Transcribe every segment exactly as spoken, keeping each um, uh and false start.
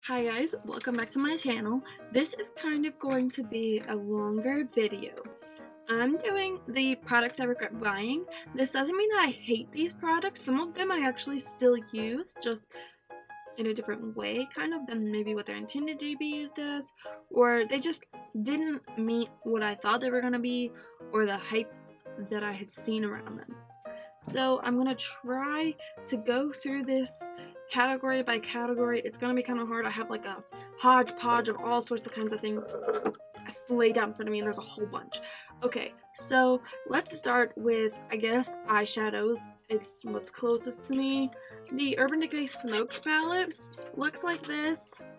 Hi guys, welcome back to my channel. This is kind of going to be a longer video. I'm doing the products I regret buying. This doesn't mean that I hate these products. Some of them I actually still use, just in a different way, kind of, than maybe what they're intended to be used as. Or they just didn't meet what I thought they were going to be, or the hype that I had seen around them. So I'm going to try to go through this category by category. It's going to be kind of hard. I have like a hodgepodge of all sorts of kinds of things laid out in front of me, and there's a whole bunch. Okay, so let's start with, I guess, eyeshadows. It's what's closest to me. The Urban Decay Smoked palette looks like this.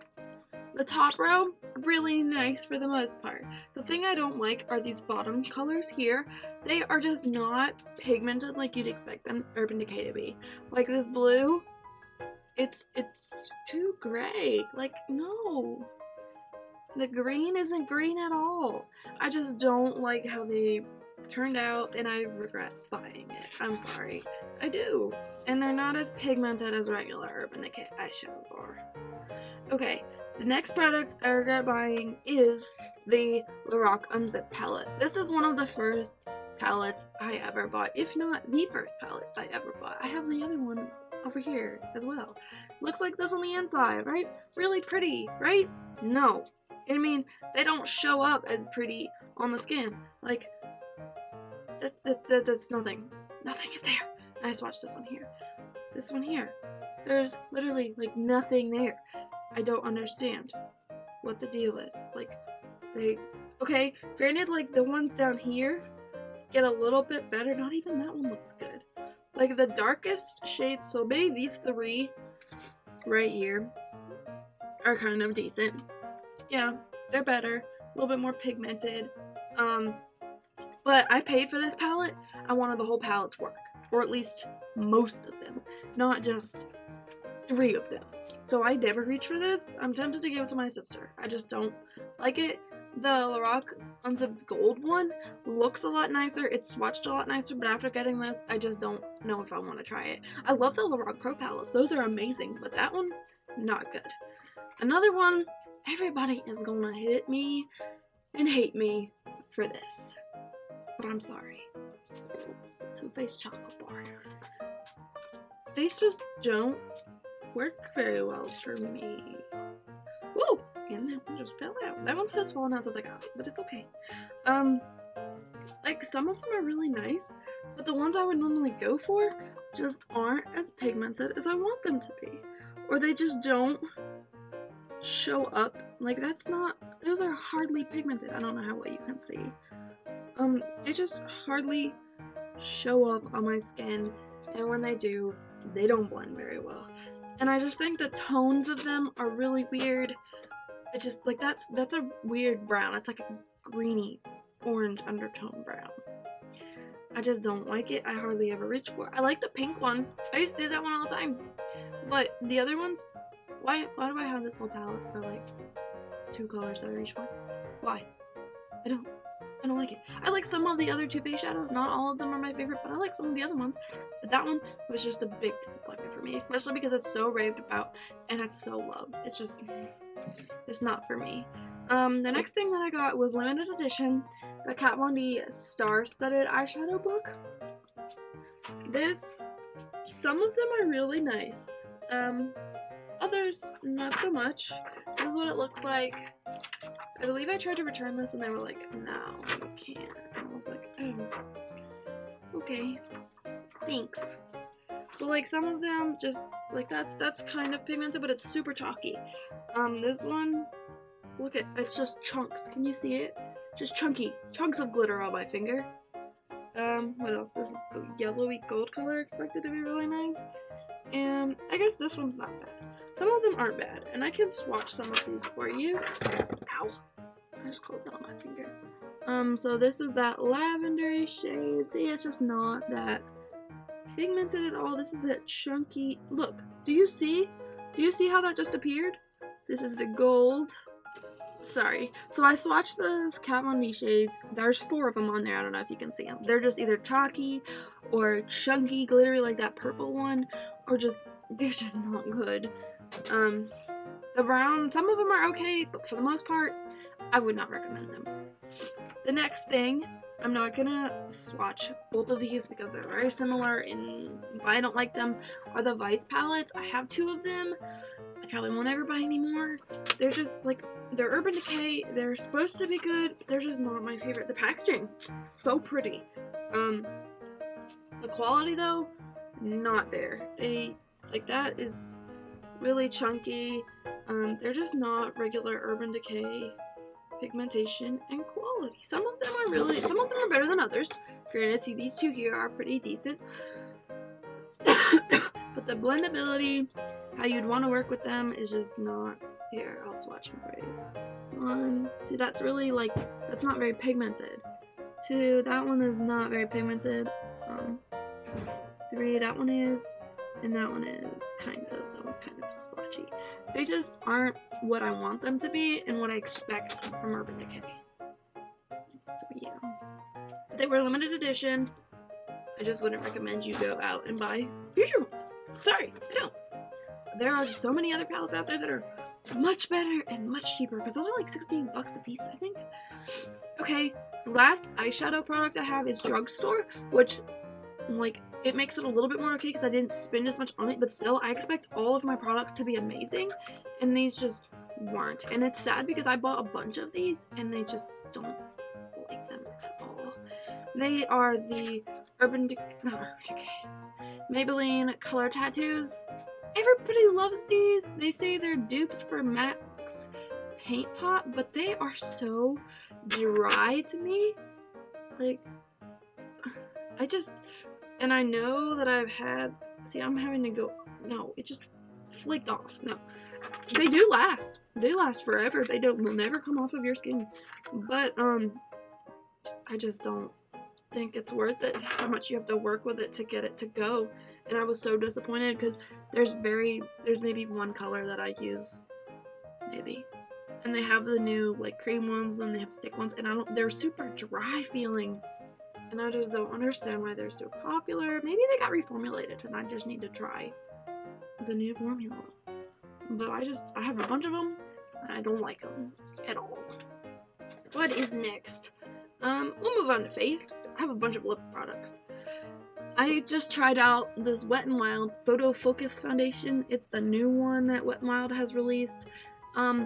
The top row, really nice for the most part. The thing I don't like are these bottom colors here. They are just not pigmented like you'd expect them Urban Decay to be. Like this blue, it's it's too gray. Like, no. The green isn't green at all. I just don't like how they turned out, and I regret buying it. I'm sorry. I do. And they're not as pigmented as regular Urban Decay eyeshadows are. Okay, the next product I regret buying is the Lorac Unzip palette. This is one of the first palettes I ever bought, if not the first palette I ever bought. I have the other one over here as well. Looks like this on the inside, right? Really pretty, right? No. I mean, they don't show up as pretty on the skin. Like, that's, that, that, that's nothing. Nothing is there. Nice, watch this one here. This one here. There's literally, like, nothing there. I don't understand what the deal is. Like, they, okay, granted, like, the ones down here get a little bit better. Not even that one looks good. Like, the darkest shades, so maybe these three right here are kind of decent. Yeah, they're better, a little bit more pigmented. Um, but I paid for this palette. I wanted the whole palette to work, or at least most of them, not just three of them. So I never reached for this. I'm tempted to give it to my sister. I just don't like it. The Lorac Unzipped Gold one looks a lot nicer. It's swatched a lot nicer, but after getting this, I just don't know if I want to try it. I love the Lorac Pro palettes. Those are amazing, but that one, not good. Another one, everybody is gonna hit me and hate me for this, but I'm sorry. Too Faced Chocolate Bar. These just don't work very well for me. Woo! And that one just fell out. That one says falling out, so I was like, oh, but it's okay. Um, like, some of them are really nice, but the ones I would normally go for just aren't as pigmented as I want them to be. Or they just don't show up. Like, that's not, those are hardly pigmented. I don't know how well you can see. Um, they just hardly show up on my skin, and when they do, they don't blend very well. And I just think the tones of them are really weird. It's just, like, that's, that's a weird brown. It's like a greeny orange undertone brown. I just don't like it. I hardly ever reach for it. I like the pink one. I used to do that one all the time. But the other ones, why, why do I have this whole palette for, like, two colors that I reach for? Why? I don't, I don't like it. I like some of the other Too Faced shadows. Not all of them are my favorite, but I like some of the other ones. But that one was just a big disappointment for me, especially because it's so raved about and it's so loved. It's just, it's not for me. Um, the next thing that I got was limited edition, the Kat Von D Star Studded Eyeshadow Book. This, some of them are really nice. Um, others, not so much. This is what it looks like. I believe I tried to return this and they were like, no, you can't. And I was like, oh, okay, thanks. So, like, some of them just, like, that's, that's kind of pigmented, but it's super chalky. Um, this one, look at, it's just chunks. Can you see it? Just chunky, chunks of glitter on my finger. Um, what else? This is the yellowy gold color, expected to be really nice. And I guess this one's not bad. Some of them aren't bad, and I can swatch some of these for you. Ow. I just closed that on my finger. Um, so this is that lavendery shade. See, it's just not that pigmented at all. This is that chunky, look, do you see? Do you see how that just appeared? This is the gold. Sorry. So I swatched the Kat Von D shades. There's four of them on there. I don't know if you can see them. They're just either chalky or chunky, glittery like that purple one, or just, they're just not good. Um, The brown, some of them are okay, but for the most part, I would not recommend them. The next thing, I'm not gonna swatch both of these because they're very similar and why I don't like them, are the Vice palettes. I have two of them. I probably won't ever buy any more. They're just like, they're Urban Decay. They're supposed to be good. They're just not my favorite. The packaging, so pretty. Um, the quality though, not there. They, like that is really chunky. Um, they're just not regular Urban Decay pigmentation and quality. Some of them are really, some of them are better than others. Granted, see, these two here are pretty decent. But the blendability, how you'd want to work with them is just not here. I'll swatch them for you. One, see, that's really like, that's not very pigmented. Two, that one is not very pigmented. Um, three, that one is, and that one is kind of, that one's kind of splotchy. They just aren't what I want them to be and what I expect from Urban Decay. So yeah. If they were limited edition, I just wouldn't recommend you go out and buy future ones. Sorry, I don't. There are so many other palettes out there that are much better and much cheaper, because those are like sixteen bucks a piece, I think. Okay, the last eyeshadow product I have is Drugstore, which, like, it makes it a little bit more okay because I didn't spend as much on it, but still, I expect all of my products to be amazing, and these just weren't. And it's sad because I bought a bunch of these, and they just don't like them at all. They are the Urban Decay, not Urban Decay, Maybelline Color Tattoos. Everybody loves these. They say they're dupes for MAC's Paint Pot, but they are so dry to me. Like, I just, and I know that I've had, see, I'm having to go, no, it just flaked off. No, they do last. They last forever. They don't, will never come off of your skin. But, um, I just don't think it's worth it, how much you have to work with it to get it to go. And I was so disappointed because there's very, there's maybe one color that I use, maybe. And they have the new, like, cream ones, then they have stick ones, and I don't, they're super dry feeling. And I just don't understand why they're so popular. Maybe they got reformulated and I just need to try the new formula. But I just, I have a bunch of them, and I don't like them at all. What is next? Um, we'll move on to face. I have a bunch of lip products. I just tried out this Wet n Wild Photo Focus Foundation. It's the new one that Wet n Wild has released. Um,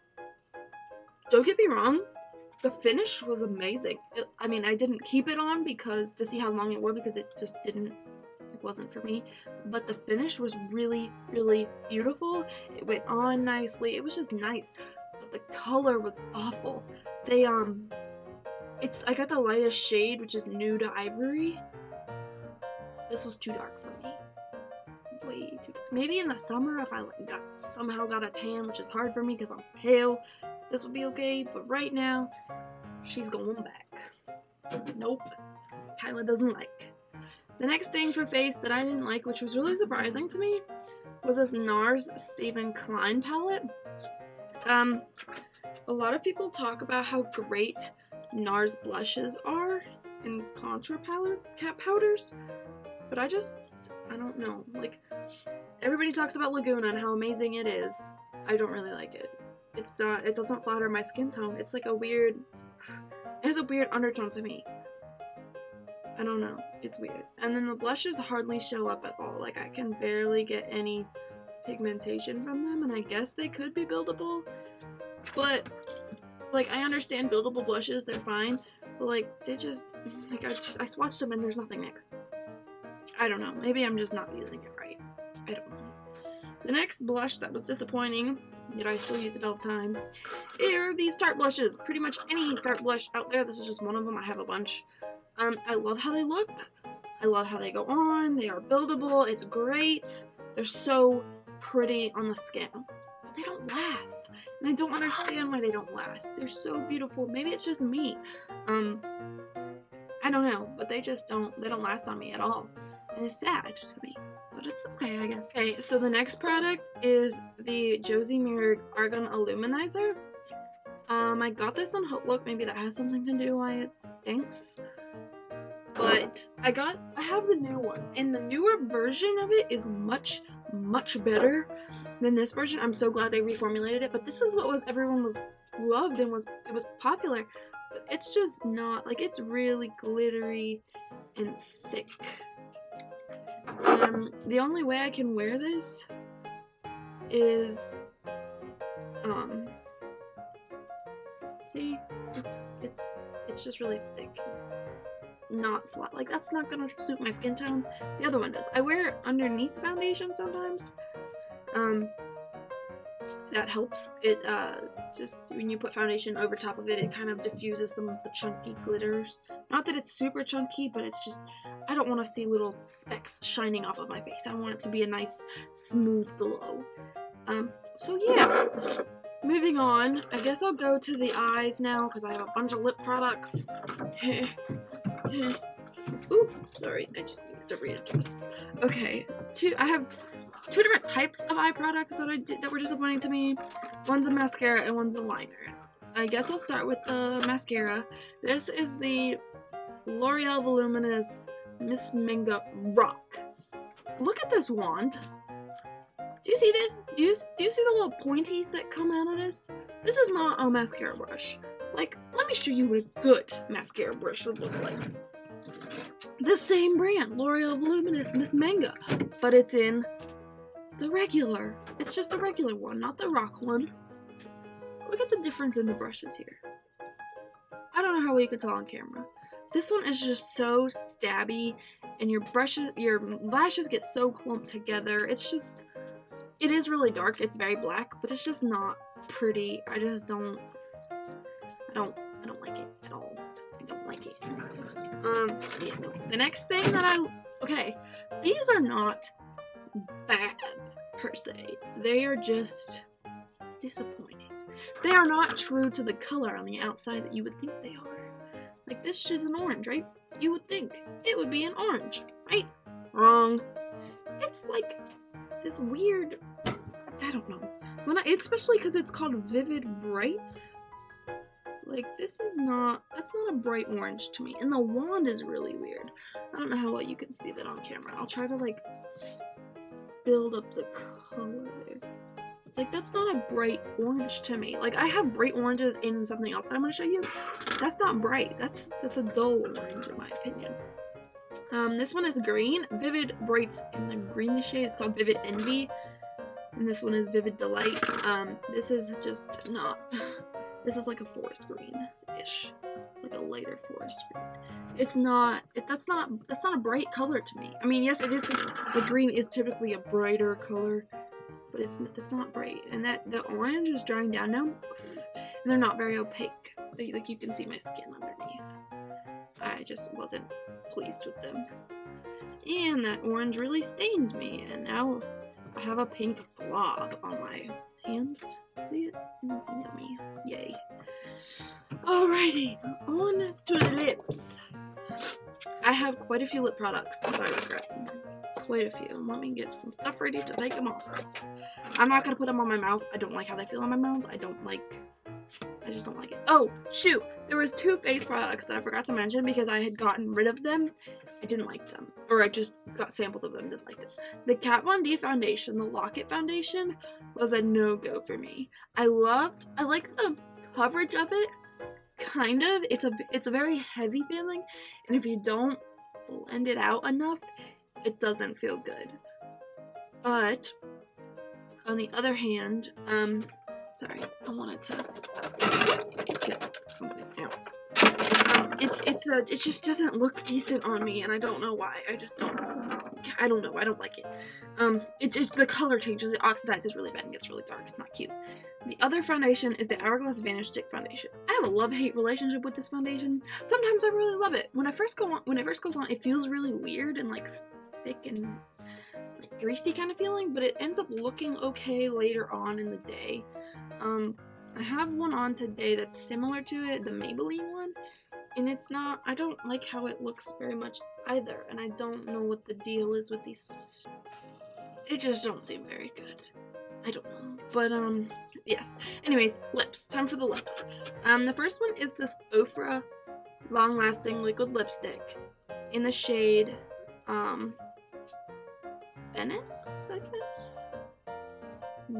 don't get me wrong, the finish was amazing. It, I mean, I didn't keep it on because to see how long it wore because it just didn't, it wasn't for me. But the finish was really, really beautiful. It went on nicely. It was just nice. But the color was awful. They, um, it's, I got the lightest shade, which is Nude Ivory. This was too dark for me. Way too dark. Maybe in the summer if I like got somehow got a tan, which is hard for me because I'm pale, this would be okay. But right now, she's going back. Nope. Kyla doesn't like. The next thing for face that I didn't like, which was really surprising to me, was this NARS Stephen Klein palette. Um, a lot of people talk about how great NARS blushes are and contour palette cat powders. But I just, I don't know, like, everybody talks about Laguna and how amazing it is. I don't really like it. It's not, it doesn't flatter my skin tone. It's like a weird, it has a weird undertone to me. I don't know, it's weird. And then the blushes hardly show up at all. Like, I can barely get any pigmentation from them, and I guess they could be buildable. But, like, I understand buildable blushes, they're fine. But, like, they just, like, I just, I swatched them and there's nothing there. I don't know. Maybe I'm just not using it right. I don't know. The next blush that was disappointing, yet I still use it all the time, are these Tarte blushes. Pretty much any Tarte blush out there. This is just one of them. I have a bunch. Um, I love how they look. I love how they go on. They are buildable. It's great. They're so pretty on the skin. But they don't last. And I don't understand why they don't last. They're so beautiful. Maybe it's just me. Um, I don't know. But they just don't, they don't last on me at all. And it's sad to me, but it's okay, I guess. Okay, so the next product is the Josie Maran Argan Illuminizer. Um, I got this on HauteLook. Maybe that has something to do why it stinks. But I got, I have the new one, and the newer version of it is much, much better. than this version. I'm so glad they reformulated it, but this is what was everyone was loved and was it was popular. But it's just not, like, it's really glittery and thick. Um, the only way I can wear this is, um, see, it's, it's, it's just really thick, not flat. Like, that's not gonna suit my skin tone. The other one does. I wear it underneath foundation sometimes. Um, that helps. It, uh, just, when you put foundation over top of it, it kind of diffuses some of the chunky glitters. Not that it's super chunky, but it's just, I don't want to see little specks shining off of my face. I want it to be a nice, smooth glow. Um, so yeah. Moving on, I guess I'll go to the eyes now, because I have a bunch of lip products. Ooh, sorry, I just need to readjust. Okay, two, I have two different types of eye products that I did that were disappointing to me. One's a mascara and one's a liner. I guess I'll start with the mascara. This is the L'Oreal Voluminous Miss Mango Rock. Look at this wand. Do you see this? Do you, do you see the little pointies that come out of this? This is not a mascara brush. Like, let me show you what a good mascara brush would look like. The same brand, L'Oreal Voluminous Miss Mango, but it's in the regular. It's just a regular one, not the rock one. Look at the difference in the brushes here. I don't know how well you can tell on camera. This one is just so stabby, and your brushes, your lashes get so clumped together. It's just, it is really dark. It's very black, but it's just not pretty. I just don't, I don't, I don't like it at all. I don't like it. Um, yeah, no. The next thing that I, okay, these are not bad, per se. They are just disappointing. They are not true to the color on the outside that you would think they are. Like, this is an orange, right? You would think it would be an orange, right? Wrong. It's like this weird, I don't know. When I, especially because it's called Vivid Bright. Like, this is not, that's not a bright orange to me. And the wand is really weird. I don't know how well you can see that on camera. I'll try to, like, build up the color there. Like, that's not a bright orange to me. Like, I have bright oranges in something else that I'm going to show you. That's not bright. That's, that's a dull orange, in my opinion. Um, this one is green. Vivid Bright's in the greenish shade. It's called Vivid Envy. And this one is Vivid Delight. Um, this is just not... This is like a forest green-ish, like a lighter forest green. It's not. It, that's not. That's not a bright color to me. I mean, yes, it is. The green is typically a brighter color, but it's it's not bright. And that the orange is drying down now, and they're not very opaque. Like, like you can see my skin underneath. I just wasn't pleased with them. And that orange really stained me, and now I have a pink glob on my hand. See it? It's yummy. Yay. Alrighty, on to the lips. I have quite a few lip products that I regret. Quite a few. Let me get some stuff ready to take them off. I'm not going to put them on my mouth. I don't like how they feel on my mouth. I don't like... I just don't like it. Oh, shoot! There was two face products that I forgot to mention because I had gotten rid of them. I didn't like them. Or I just got samples of them and didn't like them. The Kat Von D foundation, the Lock-It foundation, was a no-go for me. I loved... I like the coverage of it. Kind of. It's a, it's a very heavy feeling. And if you don't blend it out enough, it doesn't feel good. But, on the other hand, um... Sorry, I wanted to get something out. Um, it's it's a it just doesn't look decent on me, and I don't know why. I just don't. I don't know. I don't like it. Um, it just the color changes. It oxidizes really bad and gets really dark. It's not cute. The other foundation is the Hourglass Vanish Stick foundation. I have a love-hate relationship with this foundation. Sometimes I really love it. When I first go on, when it first goes on, it feels really weird and like thick and like greasy kind of feeling, but it ends up looking okay later on in the day. Um, I have one on today that's similar to it, the Maybelline one, and it's not, I don't like how it looks very much either, and I don't know what the deal is with these, it just don't seem very good. I don't know, but, um, yes. Anyways, lips, time for the lips. Um, the first one is this Ofra Long Lasting Liquid Lipstick in the shade, um, Venice, I guess?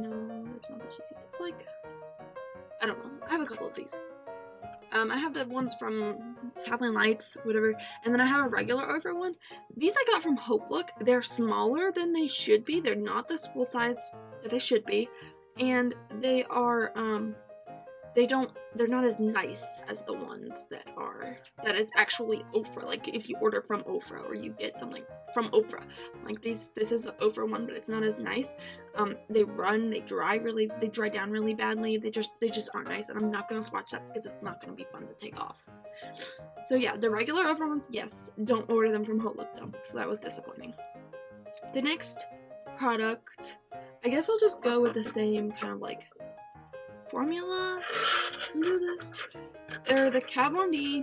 looks like. I don't know. I have a couple of these. Um, I have the ones from Traveling Lights, whatever, and then I have a regular Ofra one. These I got from Hope Look. They're smaller than they should be. They're not the full size that they should be, and they are, um, they don't, they're not as nice as the ones that are, that is actually Ofra, like if you order from Ofra, or you get something from Ofra. Like these, this is the Ofra one, but it's not as nice. Um, they run, they dry really, they dry down really badly, they just, they just aren't nice, and I'm not going to swatch that because it's not going to be fun to take off. So yeah, the regular Ofra ones, yes, don't order them from Hope Look though, so that was disappointing. The next product, I guess I'll just go with the same kind of like formula. Do this. They're the Kat Von D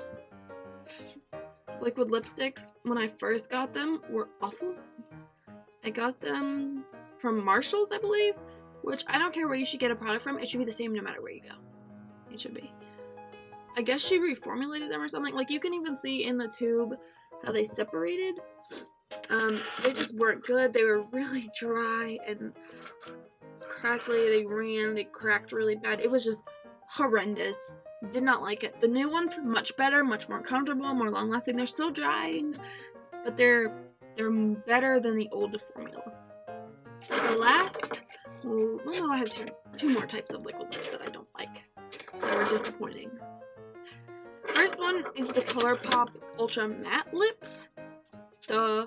liquid lipsticks. When I first got them, were awful. I got them from Marshalls, I believe, which I don't care where you should get a product from. It should be the same no matter where you go. It should be. I guess she reformulated them or something. Like you can even see in the tube how they separated. Um, they just weren't good. They were really dry and crackly. They ran, they cracked really bad. It was just horrendous. Did not like it. The new ones, much better, much more comfortable, more long lasting. They're still drying, but they're they're better than the old formula. The last, well, no, I have two, two more types of liquid lips that I don't like. They were disappointing. First one is the ColourPop Ultra Matte Lips. The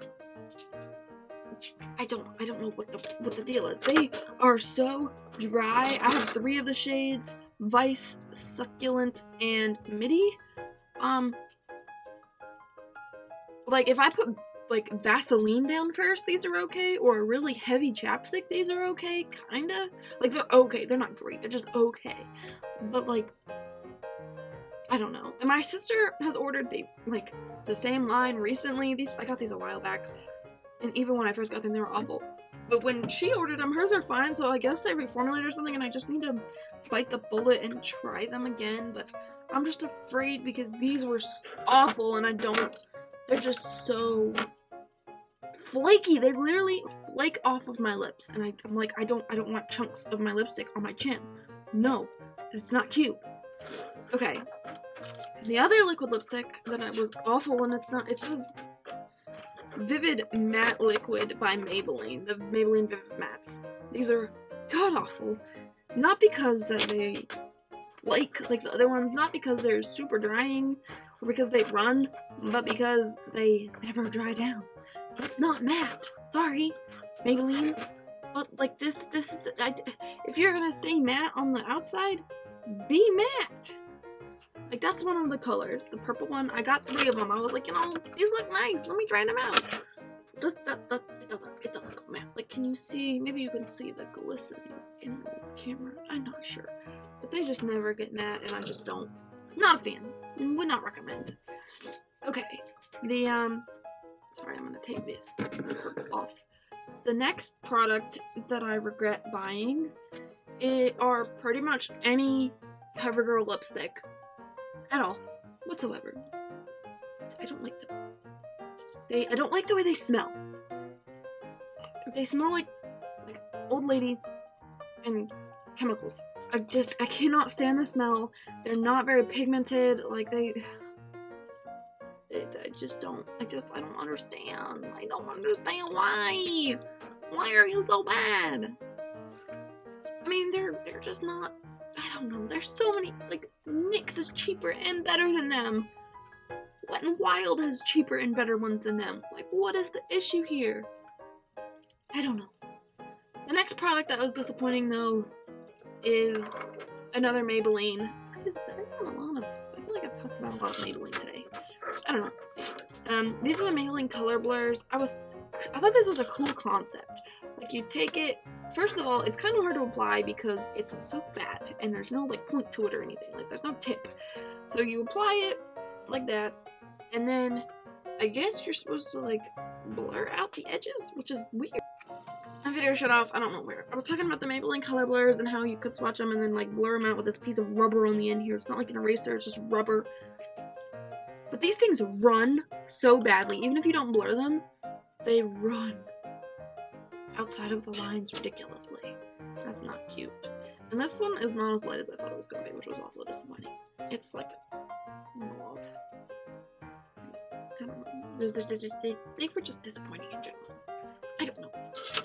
I don't I don't know what the what the deal is. They are so dry. I have three of the shades: Vice, Succulent, and Midi. Um, like if I put like Vaseline down first, these are okay, or a really heavy chapstick, these are okay, kinda. Like they're okay. They're not great. They're just okay. But like, I don't know. And my sister has ordered the like the same line recently. These I got these a while back. And even when I first got them, they were awful. But when she ordered them, hers are fine, so I guess they reformulated or something, and I just need to bite the bullet and try them again. But I'm just afraid because these were awful, and I don't... They're just so flaky. They literally flake off of my lips, and I, I'm like, I don't, I don't want chunks of my lipstick on my chin. No, it's not cute. Okay. The other liquid lipstick that I was awful, and it's not... It's just... Vivid Matte Liquid by Maybelline, the Maybelline Vivid Mattes. These are god-awful. Not because that they flake like the other ones, not because they're super drying, or because they run, but because they never dry down. It's not matte. Sorry, Maybelline. But, like, this, this, I, if you're gonna say matte on the outside, be matte. Like, that's one of the colors. The purple one, I got three of them. I was like, you know, these look nice. Let me try them out. This, that, that, it doesn't, it doesn't look matte. Like, can you see, maybe you can see the glistening in the camera. I'm not sure. But they just never get matte, and I just don't. Not a fan. Would not recommend. Okay. The, um, sorry, I'm gonna take this purple off. The next product that I regret buying it are pretty much any CoverGirl lipstick. At all, whatsoever. I don't like them. They, I don't like the way they smell. They smell like, like old lady and chemicals. I just, I cannot stand the smell. They're not very pigmented. Like they, they, I just don't. I just, I don't understand. I don't understand why. Why are you so bad? I mean, they're, they're just not. I don't know, there's so many, like, NYX is cheaper and better than them. Wet n Wild has cheaper and better ones than them. Like, what is the issue here? I don't know. The next product that was disappointing, though, is another Maybelline. Is there a lot of, I feel like I've talked about a lot of Maybelline today. I don't know. Um, these are the Maybelline Color Blurs. I was, I thought this was a cool concept. Like, you take it, first of all, it's kind of hard to apply because it's so fat, and there's no, like, point to it or anything. Like, there's no tip. So you apply it like that, and then I guess you're supposed to, like, blur out the edges, which is weird. My video shut off, I don't know where. I was talking about the Maybelline Color Blurs and how you could swatch them and then, like, blur them out with this piece of rubber on the end here. It's not like an eraser, it's just rubber. But these things run so badly. Even if you don't blur them, they run outside of the lines ridiculously. That's not cute. And this one is not as light as I thought it was going to be, which was also disappointing. It's like a mauve. I don't know. There's, there's, there's just, they, they were just disappointing in general. I don't know.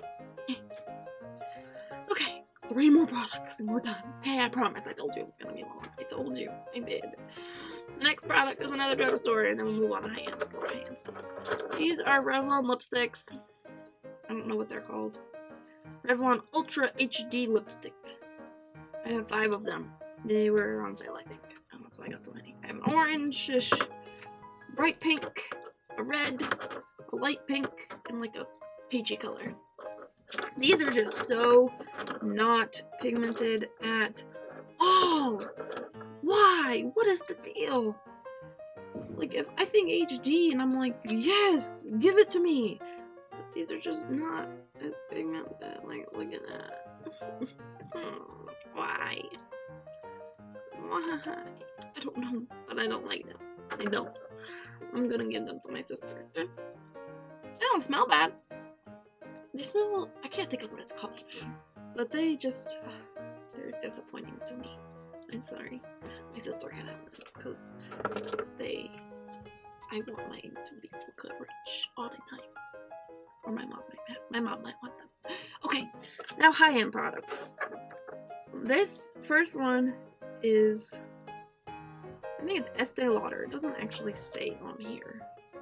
Okay, three more products and we're done. Okay, I promise. I told you it was going to be long. I told you. I did. Next product is another drugstore, and then we'll move on to high-end. High-end stuff. These are Revlon lipsticks. I don't know what they're called. Revlon Ultra H D lipstick. I have five of them. They were on sale, I think. And that's why I got so many. I have an orange-ish, bright pink, a red, a light pink, and like a peachy color. These are just so not pigmented at all. Why? What is the deal? Like, if I think H D and I'm like, yes, give it to me. But these are just not as pigmented. Like, look at that. Why? Why? I don't know, but I don't like them. I don't. I'm gonna give them to my sister. They're, they don't smell bad. They smell, I can't think of what it's called. But they just, uh, they're disappointing to me. I'm sorry. My sister can have them because they, I want mine to be full coverage all the time. Or my mom might have, my mom might want them. Okay, now high-end products. This first one is, I think it's Estee Lauder. It doesn't actually say on here.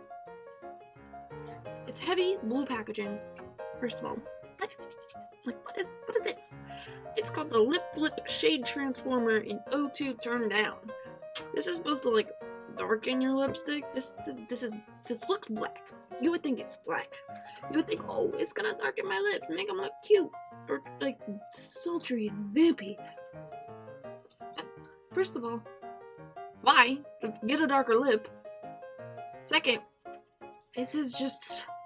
It's heavy blue packaging. First of all, what? Like, what is, what is it? It's called the Lip Blip Shade Transformer in O two Turn Down. This is supposed to, like, darken your lipstick. This, this, this is, this looks black. You would think it's black. You would think, oh, it's gonna darken my lips and make them look cute. Or, like, sultry and vampy. First of all, why? Let's get a darker lip. Second, this is just,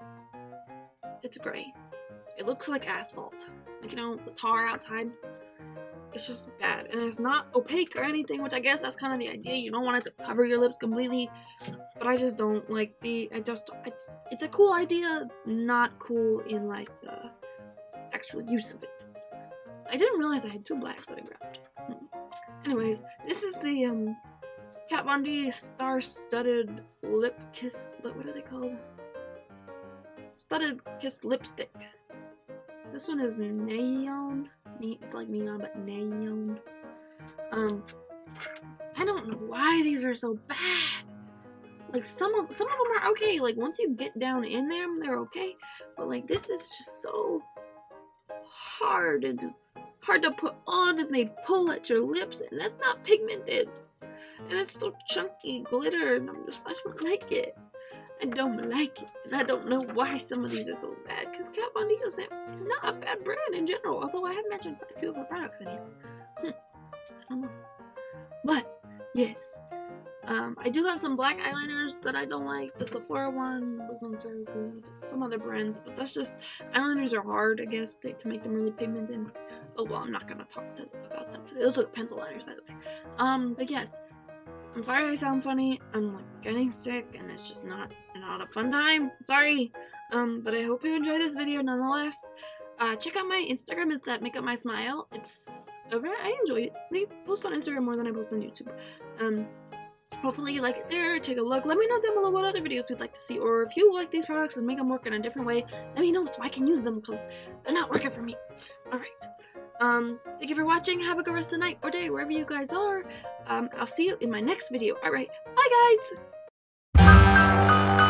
it's gray. It looks like asphalt. Like, you know, the tar outside. It's just bad. And it's not opaque or anything, which I guess that's kind of the idea. You don't want it to cover your lips completely. But I just don't like the, I just, it's, it's a cool idea, not cool in, like, the actual use of it. I didn't realize I had two blacks that I grabbed. Hmm. Anyways, this is the, um, Kat Von D Star-Studded Lip Kiss, what are they called? Studded Kiss Lipstick. This one is neon. It's like neon, but neon. Um, I don't know why these are so bad. Like, some of some of them are okay. Like, once you get down in them, they're okay. But like, this is just so hard and hard to put on, and they pull at your lips, and that's not pigmented. And it's so chunky glitter, and I'm just, I don't like it. I don't like it, and I don't know why some of these are so bad, because Kat Von D is not a bad brand in general, although I have mentioned quite a few of her products in here. Hmm. I don't know. But, yes, um, I do have some black eyeliners that I don't like. The Sephora one wasn't very good. Some other brands, but that's just, eyeliners are hard, I guess, to, to make them really pigmented. Oh, well, I'm not going to talk to, about them today. Those are pencil liners, by the way. Um, but yes. I'm sorry I sound funny. I'm like getting sick and it's just not not a fun time. Sorry. Um, but I hope you enjoyed this video nonetheless. Uh, check out my Instagram. It's at Make Up My Smile. It's over. I enjoy it. I post on Instagram more than I post on YouTube. Um, hopefully you like it there. Take a look. Let me know down below what other videos you'd like to see, or if you like these products and make them work in a different way. Let me know so I can use them because they're not working for me. All right. Um, thank you for watching. Have a good rest of the night or day, wherever you guys are. Um, I'll see you in my next video. Alright, bye guys!